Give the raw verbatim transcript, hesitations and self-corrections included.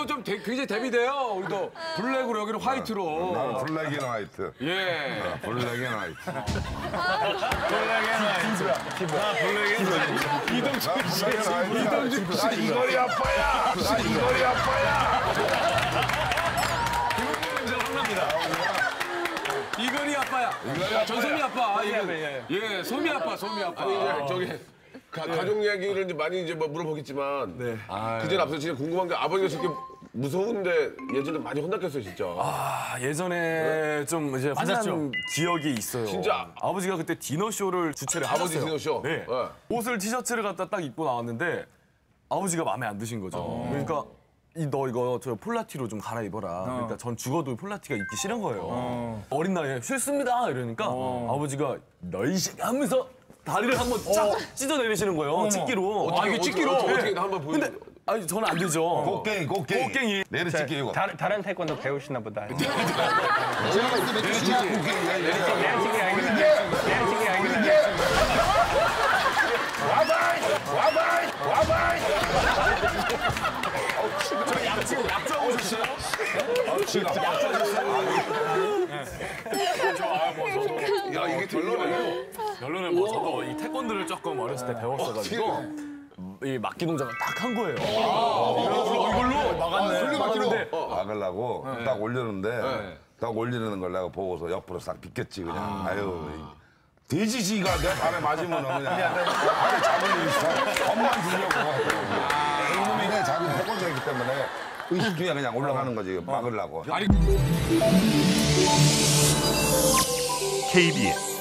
오늘도 좀 대, 굉장히 대비돼요. 우리도 블랙으로 여기는 화이트로. 나는 블랙 앤 화이트. 예. 아, 블랙 앤 화이트. 블랙 앤 화이트. 나 블랙 앤 화이트. 이동준 씨. 이동준 씨. 나 이거리 아빠야. 나 이거리 아빠야. 이건희 아빠야. 전소미 아빠. 예, 예, 소미 아빠, 소미 아빠. 아니 이제 저기 가, 가족 이야기를 이제 많이 이제 뭐 물어보겠지만 그전 앞서 진짜 궁금한 게 아버지가 저렇게 무서운데 예전에 많이 혼났겠어요 진짜. 아, 예전에 좀 이제 혼난 기억이 있어요. 진짜? 아버지가 그때 디너쇼를 주최를 아버지 하셨어요. 디너쇼? 네. 네. 옷을 티셔츠를 갖다 딱 입고 나왔는데 아버지가 마음에 안 드신 거죠. 그러니까 이 너 이거 저 폴라티로 좀 갈아입어라. 그러니까 전 죽어도 폴라티가 입기 싫은 거예요. 어린 나이에 싫습니다 이러니까 아버지가 너이 씨 하면서 다리를 한번 쫙 찢어내리시는 거예요. 찍기로. 아 이게 찍기로 어떻게 나 한번 보여. 근데 아니 저는 안 되죠. 꽃갱이, 꽃갱이. 꽃갱이. 내를 찍게 이거. 다른 다른 태권도 배우시나 보다. 내를 찍게. 꽃갱이야. 내려치기 아니고 내려치기 아니고. 와바이! 와바이! 와바이! 저 약주 약주하고 오셨어요? 야 이게 결론이에요. 결론은 뭐 저도 이 태권도를 조금 어렸을 때 배웠어가지고 이 막기 동작을 딱 한 거예요. 이걸로 막았네. 막았는데 막으려고 딱 올렸는데 딱 올리는 걸 내가 보고서 옆으로 싹 비켰지 그냥. 아유. 돼지지가 내 발에 맞으면 그냥 발에 잡을 있어. 겁만 주려고. 이놈이 그냥 자기 태권도이기 때문에 의식 중에 그냥 올라가는 거지 막으려고. 아니. 케이비에스